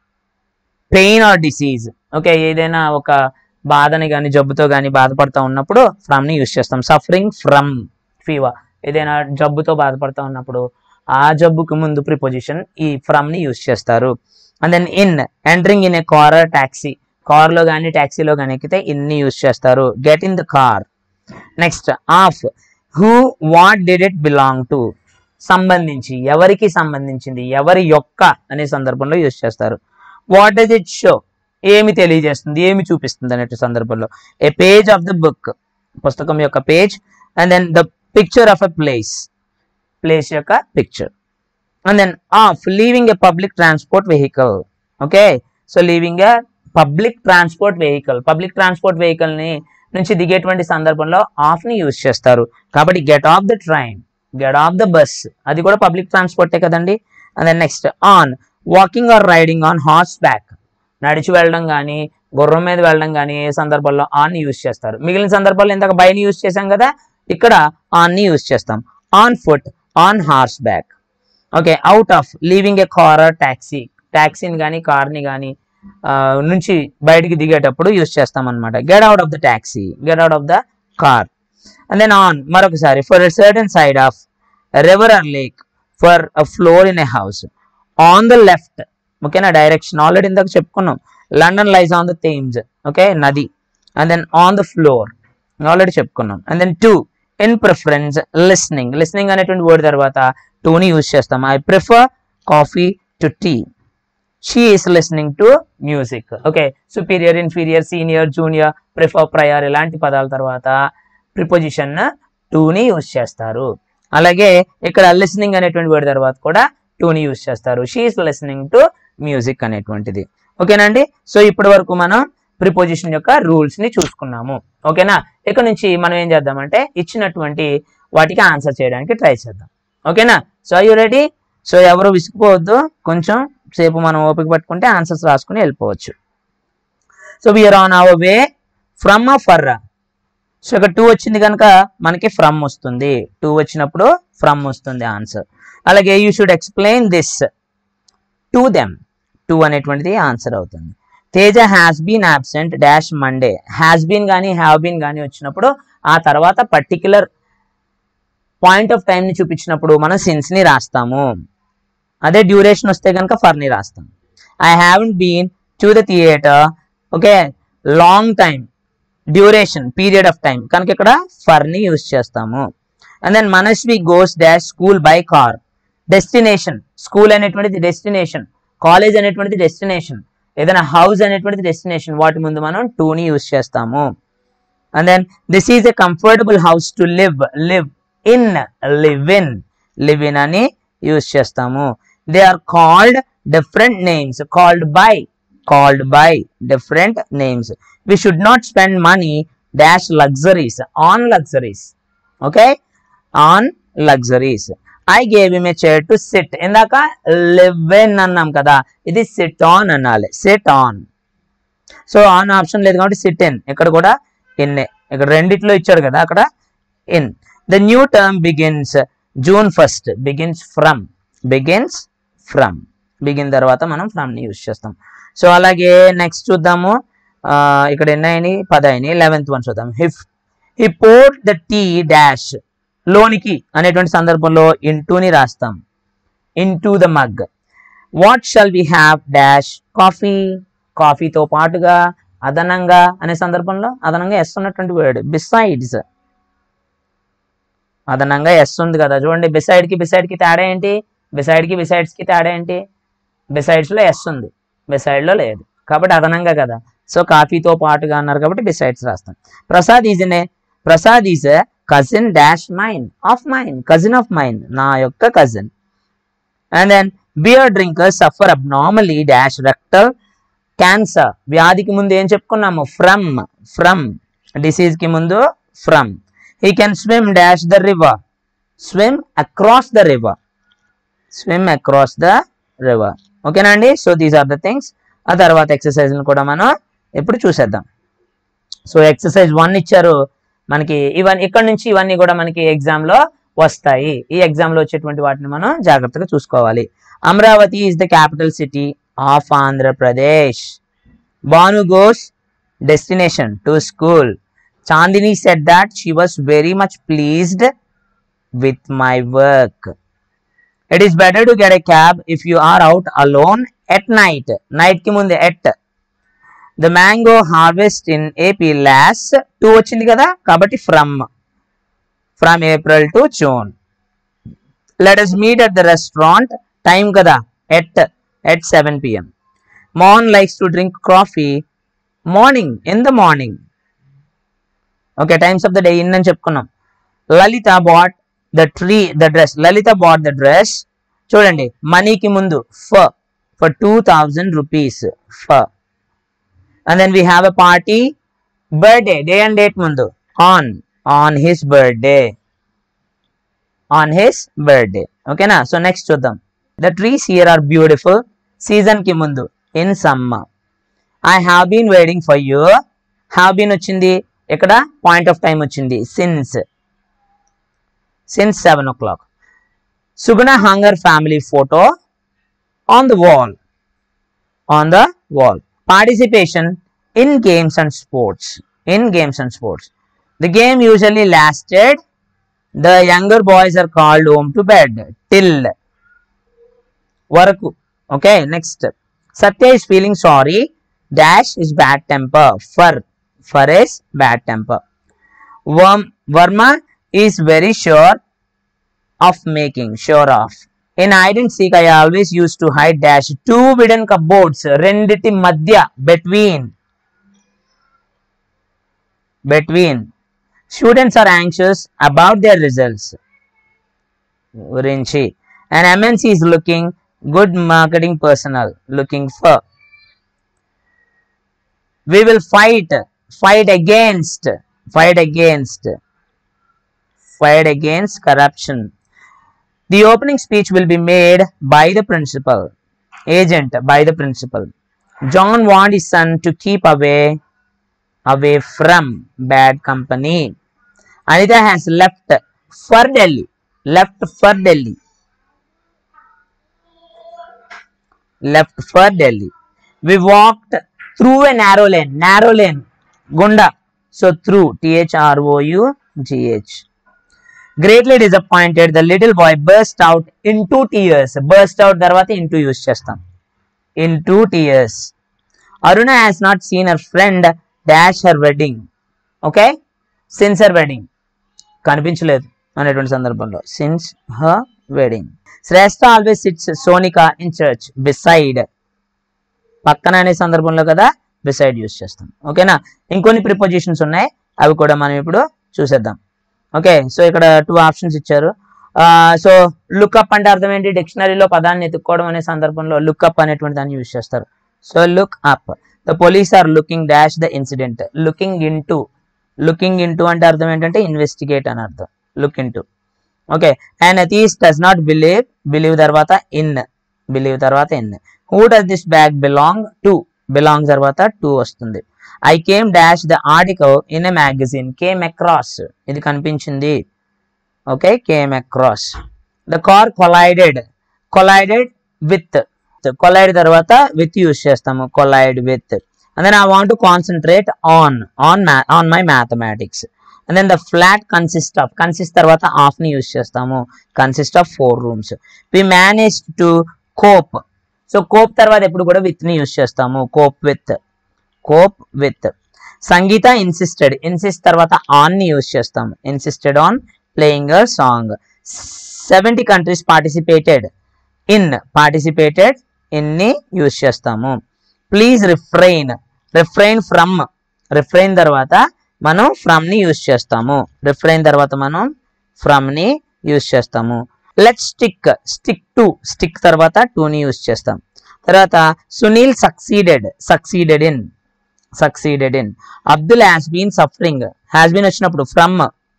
pain or disease, okay. ఏదైనా ఒక బాధని కానీ జబ్బుతో కానీ బాధపడుతూ ఉన్నప్పుడు ఫ్రమ్ ని యూజ్ చేస్తాం. సఫరింగ్ ఫ్రమ్ ఫీవర్, ఏదైనా జబ్బుతో బాధపడుతూ ఉన్నప్పుడు ఆ జబ్బుకు ముందు ప్రిపోజిషన్ ఈ ఫ్రమ్ ని యూజ్ చేస్తారు. And then in, entering in a car or taxi, car లో కానీ టాక్సీలో కానీ ఎక్కితే ఇన్ ని యూజ్ చేస్తారు. Get in the car. Next of, who what did it belong to, సంబంధించి, ఎవరికి సంబంధించింది, ఎవరి యొక్క అనే సందర్భంలో యూజ్ చేస్తారు. వాట్ డస్ ఇట్ షో, ఏమి తెలియజేస్తుంది, ఏమి చూపిస్తుంది అనే సందర్భంలో. A page of the book, పుస్తకం యొక్క page. And then the picture of a place, place యొక్క picture. And then off, leaving a public transport vehicle, okay. So leaving a public transport vehicle, public transport vehicle ని నుంచి దిగేటువంటి సందర్భంలో off ని use చేస్తారు. కాబట్టి get off the train, get off the bus, అది కూడా పబ్లిక్ ట్రాన్స్పోర్టే కదండి. And then next on, walking or riding on horseback, నడిచి వెళ్ళడం కానీ గుర్రం మీద వెళ్ళడం కానీ ఏ సందర్భాల్లో ఆన్ ని యూజ్ చేస్తారు. మిగిలిన సందర్భాల్లో ఇందాక బై ని యూజ్ చేశాం కదా, ఇక్కడ ఆన్ ని యూజ్ చేస్తాం. On foot, on horseback, okay. Out of, leaving a car or taxi, టాక్సీని కానీ కార్ని కానీ నుంచి బయటికి దిగేటప్పుడు యూజ్ చేస్తాం అనమాట. Get out of the taxi, get out of the car. And then on, మరొకసారి for a certain side of river or lake, for a floor in a house. On the left, ఓకేనా, direction already ఇందాక చెప్పుకున్నాం. London lies on the Thames, okay, నది. And then on the floor already చెప్పుకున్నాం. And then to, in preference, listening, listening అనేటువంటి word తర్వాత టూని use చేస్తాం. I prefer coffee to tea. She is listening to music, okay. Superior, inferior, senior, junior, prefer, prior ఇలాంటి పదాల తర్వాత preposition టూని use చేస్తారు. అలాగే ఇక్కడ లిస్నింగ్ అనేటువంటి వర్డ్ తర్వాత కూడా టూని యూజ్ చేస్తారు. She is listening to music అనేటువంటిది, ఓకేనండి. సో ఇప్పటి వరకు మనం ప్రిపోజిషన్ యొక్క రూల్స్ ని చూసుకున్నాము, ఓకేనా. ఇక్కడ నుంచి మనం ఏం చేద్దామంటే ఇచ్చినటువంటి వాటికి ఆన్సర్ చేయడానికి ట్రై చేద్దాం, ఓకేనా. So you ready? సో ఎవరు విసిగిపోవద్దు, కొంచెం సేపు మనం ఓపిక పట్టుకుంటే ఆన్సర్స్ రాసుకుని వెళ్ళిపోవచ్చు. So we are on our way from afar. So ఇక్కడ టూ వచ్చింది కనుక మనకి ఫ్రమ్ వస్తుంది, టూ వచ్చినప్పుడు ఫ్రమ్ వస్తుంది ఆన్సర్. అలాగే you should explain this to them, to అనేటువంటిది ఆన్సర్ అవుతుంది. Teja has been absent dash Monday, has been కానీ హ్యావ్ బీన్ కానీ వచ్చినప్పుడు ఆ తర్వాత పర్టిక్యులర్ పాయింట్ ఆఫ్ టైం ని చూపించినప్పుడు మనం సిన్స్ ని రాస్తాము. అదే డ్యూరేషన్ వస్తే కనుక ఫర్ ని రాస్తాం. I haven't been to the theatre, okay, long time, duration, period of time కనుక ఇక్కడ ఫర్ ని యూజ్ చేస్తాము. And then Manasvi goes dash school by car, destination, school అనేటువంటిది డెస్టినేషన్, కాలేజ్ అనేటువంటిది డెస్టినేషన్, ఏదైనా హౌస్ అనేటువంటిది డెస్టినేషన్, వాటి ముందు మనం టూ ని యూజ్ చేస్తాము. And then this is a comfortable house to live, live in, live in, live in అని యూజ్ చేస్తాము. They are called different names, called by, called by different names. We should not spend money dash luxuries, on luxuries, okay, on luxuries. I gave him a chair to sit, ఇందాక live in అన్నాం కదా, ఇది sit on అనాలి, sit on. So on option లేదు కాబట్టి SIT in, ఇక్కడ కూడా in ఇక్కడ రెండిట్లో ఇచ్చాడు కదా అక్కడ in. The new term begins June first. Begins from. Begins from. Begin తర్వాత మనం ఫ్రమ్ ని యూజ్ చేస్తాం. సో అలాగే నెక్స్ట్ చూద్దాము. ఇక్కడ ఎన్ని అయినాయి? పది అయినాయి. లెవెన్త్ వన్ చూద్దాం. హిఫ్ he poured the tea dash. లోనికి అనేటువంటి సందర్భంలో ఇంటూని రాస్తాం. Into the mug. What shall we have dash coffee. కాఫీతో పాటుగా అదనంగా అనే సందర్భంలో అదనంగా ఎస్ ఉన్నటువంటి వర్డ్ బిసైడ్స్. అదనంగా ఎస్ ఉంది కదా చూడండి. బిసైడ్ కి బిసైడ్ కి తేడా ఏంటి? బిసైడ్ కి బిసైడ్స్ కి తేడా ఏంటి? బిసైడ్స్ లో ఎస్ ఉంది, బిసైడ్ లో లేదు కాబట్టి అదనంగా కదా. సో కాఫీతో పాటుగా అన్నారు కాబట్టి బిసైడ్స్ రాస్తాం. Prasad is a Prasad is a cousin dash mine. Of mine. Cousin of mine. నా యొక్క cousin. And then beer drinkers suffer abnormally dash rectal cancer. వ్యాధికి ముందు ఏం చెప్పుకున్నాము? ఫ్రమ్. ఫ్రమ్. డిసీజ్ కి ముందు from. He can swim dash the river. Swim across the river. Swim across the river. ఓకేనా అండి? So these are the things. ఆ తర్వాత ఎక్సర్సైజ్ కూడా మనం ఇప్పుడు చూసేద్దాం. సో ఎక్సర్సైజ్ వన్ ఇచ్చారు మనకి. ఇవన్నీ ఇక్కడ నుంచి ఇవన్నీ కూడా మనకి ఎగ్జామ్ లో వస్తాయి. ఈ ఎగ్జామ్ లో వచ్చేటువంటి వాటిని మనం జాగ్రత్తగా చూసుకోవాలి. Amaravati is the capital city of Andhra Pradesh. Bhanu goes destination to school. Chandini said that she was very much pleased with my work. It is better to get a cab if you are out alone at night. Night ki munde at. The mango harvest in A P lasts two వచ్చింది కదా కాబట్టి from. From April to June. Let us meet at the restaurant. Time kada at at seven p m Mohan likes to drink coffee morning, in the morning. Okay, times of the day in అని చెప్పుకున్నాం. Lalita bought the tree the dress. Lalita bought the dress. చూడండి మనీకి ముందు for for two thousand rupees for. And then we have a party. Birthday. Day and date mundu on on his birthday. On his birthday. Okay na? So next చూద్దాం. The trees here are beautiful. Season ki mundu in summer. I have been waiting for you. Have been వచ్చింది ఇక్కడ point of time వచ్చింది since. Since seven o'clock. Suguna hung her family photo on the wall. On the wall. Participation in games and sports. In games and sports. The game usually lasted. The younger boys are called home to bed. Till. Varaku. Okay, next. Satya is feeling sorry. Dash is bad temper. For. For is bad temper. Worm, Verma is very sure of making. Sure of. In hide and seek, I always used to hide dash two wooden cupboards. Renditi madhya. Between. Between. Students are anxious about their results. Urinchi. And M N C is looking good marketing personnel. Looking for. We will fight. Fight against. Fight against. Fight against corruption. The opening speech will be made by the principal. Agent by the principal. John warned his son to keep away away from bad company. Anita has left for Delhi. Left for Delhi. Left for Delhi. We walked through a narrow lane. Narrow lane. Gunda. So through. T H R O U G H. Greatly disappointed, the little boy burst out into tears. Burst out tarvata into use chestam. Into tears. Aruna has not seen her friend dash her wedding. Okay? Since her wedding. Kanipinchaledu అనేటువంటి సందర్భంలో. Since her wedding. Shrestha always sits Sonika in church. Beside. పక్కన అనే సందర్భంలో కదా beside use చేస్తాం. ఓకేనా? ఇంకొన్ని prepositions ఉన్నాయి అవి కూడా మనం ఇప్పుడు చూసేద్దాం. ఓకే, సో ఇక్కడ టూ ఆప్షన్స్ ఇచ్చారు. సో లుక్అప్ అంటే అర్థం ఏంటి? డిక్షనరీలో పదాన్ని ఎత్తుక్కోవడం అనే సందర్భంలో లుక్అప్ అనేటువంటి దాన్ని యూజ్ చేస్తారు. So look up. The police are looking dash the incident. Looking into. Looking into అంటే అర్థం ఏంటంటే ఇన్వెస్టిగేట్ అని అర్థం. Look into. Okay, and atheist does not believe. Believe తర్వాత ఇన్. బిలీవ్ తర్వాత in. Who does this bag belong to. Belong తర్వాత to వస్తుంది. I came dash the article in a magazine. Came across. ఇది కనిపించింది. Okay, came across. The car collided. Collided with. Collide తర్వాత with use చేస్తాము. Collide with. And then I want to concentrate on on ma on my mathematics. And then the flat consists of. Consist తర్వాత of ని use చేస్తాము. Consist of four rooms. We managed to cope. So cope తర్వాత ఎప్పుడు కూడా with ని use చేస్తాము. Cope with. Cope with. Sangeeta insisted. Insist తర్వాత on ని యూస్ చేస్తాము. Insisted on playing a song. seventy countries participated in. Participated in ని use చేస్తాము. Please refrain. Refrain from. Refrain తర్వాత మనం from ని యూస్ చేస్తాము. Refrain తర్వాత మనం from ని యూస్ చేస్తాము. Let's stick. Stick to. Stick తర్వాత to ని యూస్ చేస్తాం. తర్వాత Sunil succeeded. Succeeded in. Succeeded in. Abdul has been suffering. Has been వచ్చినప్పుడు from.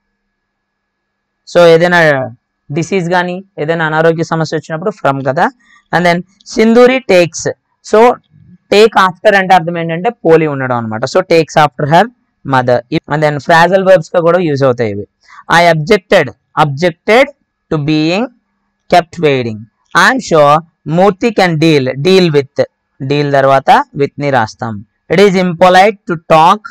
సో ఏదైనా డిసీజ్ కానీ ఏదైనా అనారోగ్య సమస్య వచ్చినప్పుడు ఫ్రమ్ కదా. And then Sindhuri takes. So take after అంటే అర్థం ఏంటంటే పోలి ఉండడం అనమాట. So takes after her mother. And then phrasal verbs గా కూడా యూజ్ అవుతాయి ఇవి. I objected. Objected to being kept waiting. I'm sure Murthy can deal. Deal with. Deal తర్వాత విత్ ని రాస్తాం. It is impolite to talk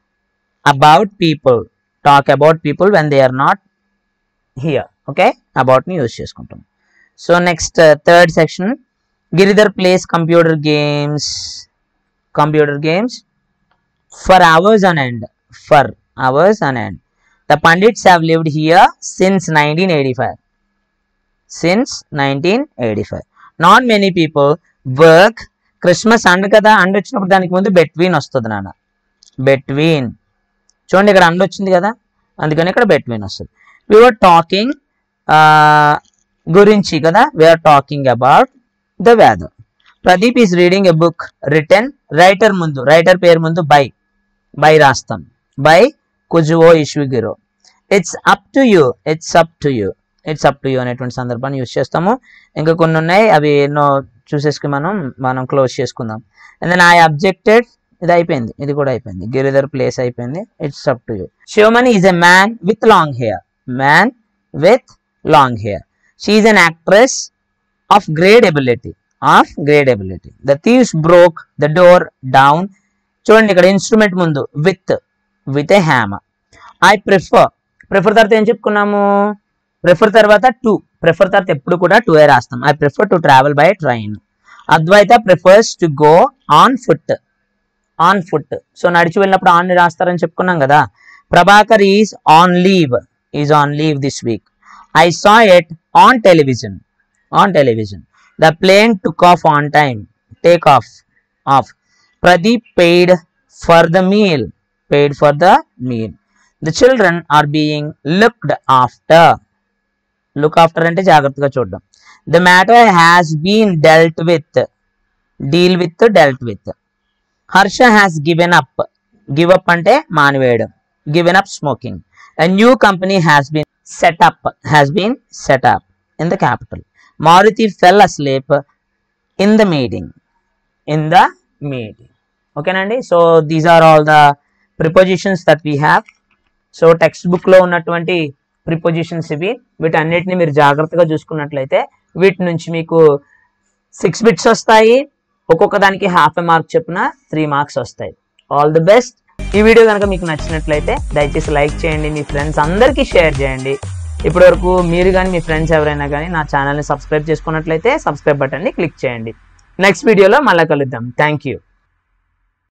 about people. Talk about people when they are not here. Okay, about ని use చేసుకుంటాం. So next third section. Giridhar plays computer games. Computer games for hours on end. For hours on end. The Pandits have lived here since nineteen eighty five. Since nineteen eighty five. Not many people work. Christmas and కదా, and వచ్చినప్పుడు దానికి ముందు between వస్తుంది నాన్న. Between. చూడండి ఇక్కడ and వచ్చింది కదా, అందుకని ఇక్కడ బెట్వీన్ వస్తుంది. we were talking uh, గురించి కదా, we are talking about the weather. Pradeep is reading a book written. Writer ముందు, రైటర్ పేరు ముందు బై. బై రాస్తాం. By Kazuo Ishiguro. It's up to you. It's up to you. It's up to you అనేటువంటి సందర్భాన్ని use చేస్తాము. ఇంకా కొన్ని ఉన్నాయి, అవి ఎన్నో చూసేసుకుని మనం మనం క్లోజ్ చేసుకుందాం. And then I objected. ఇది అయిపోయింది, ఇది కూడా అయిపోయింది. గిరిధర్ ప్లేస్ అయిపోయింది. It's up to you. Sivamani is a man with long hair. Man with long hair. She is an actress of great ability. Of great ability. The thieves broke the door down. చూడండి ఇక్కడ instrument ముందు with. With a hammer. I prefer. Prefer తర్వాత ఏం చెప్పుకున్నాము? Prefer తర్వాత to. Prefer తర్వాత ఎప్పుడు కూడా to ఏ రాస్తాం. I prefer to travel by train. Advaita prefers to go on foot. On foot. So నడిచి వెళ్ళినప్పుడు ఆన్ రాస్తారని చెప్పుకున్నాం కదా. Prabhakar is on leave. is on leave this week. I saw it on television. On television. The plane took off on time. Take off. Off. Pradeep paid for the meal. Paid for the meal. The children are being looked after. Look after ante jagrattaga chuddam. The matter has been dealt with. Deal with, dealt with. Harsha has given up. Give up ante maaniveyadam. Given up smoking. A new company has been set up. Has been set up in the capital. Maruti fell asleep in the meeting. In the meeting. Okay nandi. So these are all the prepositions that we have. So textbook లో ఉన్నటువంటి prepositions ఇవి. వీటన్నిటిని మీరు జాగ్రత్తగా చూసుకున్నట్లయితే వీటి నుంచి మీకు సిక్స్ బిట్స్ వస్తాయి. ఒక్కొక్క దానికి హాఫ్ ఏ మార్క్ చొప్పున త్రీ మార్క్స్ వస్తాయి. All the best. ఈ వీడియో కనుక మీకు నచ్చినట్లయితే దయచేసి లైక్ చేయండి, మీ ఫ్రెండ్స్ అందరికీ షేర్ చేయండి. ఇప్పటి వరకు మీరు కానీ మీ ఫ్రెండ్స్ ఎవరైనా కానీ నా ఛానల్ని సబ్స్క్రైబ్ చేసుకున్నట్లయితే సబ్స్క్రైబ్ బటన్ని క్లిక్ చేయండి. నెక్స్ట్ వీడియోలో మళ్ళీ కలుద్దాం. Thank you.